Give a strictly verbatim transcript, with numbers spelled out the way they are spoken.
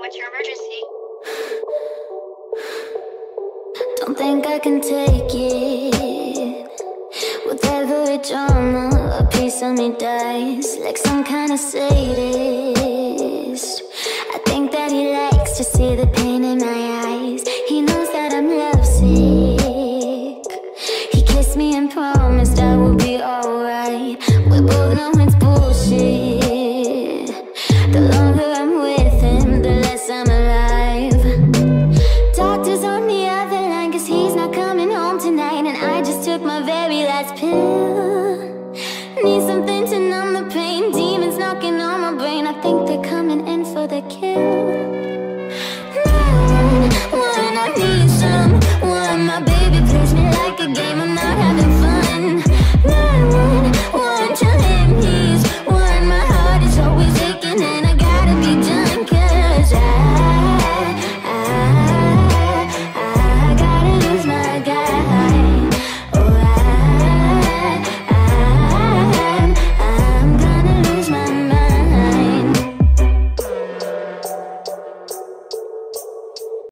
what's your emergency? Don't think I can take it. With every drama, a piece of me dies, like some kind of sadist. I think that he likes to see the pain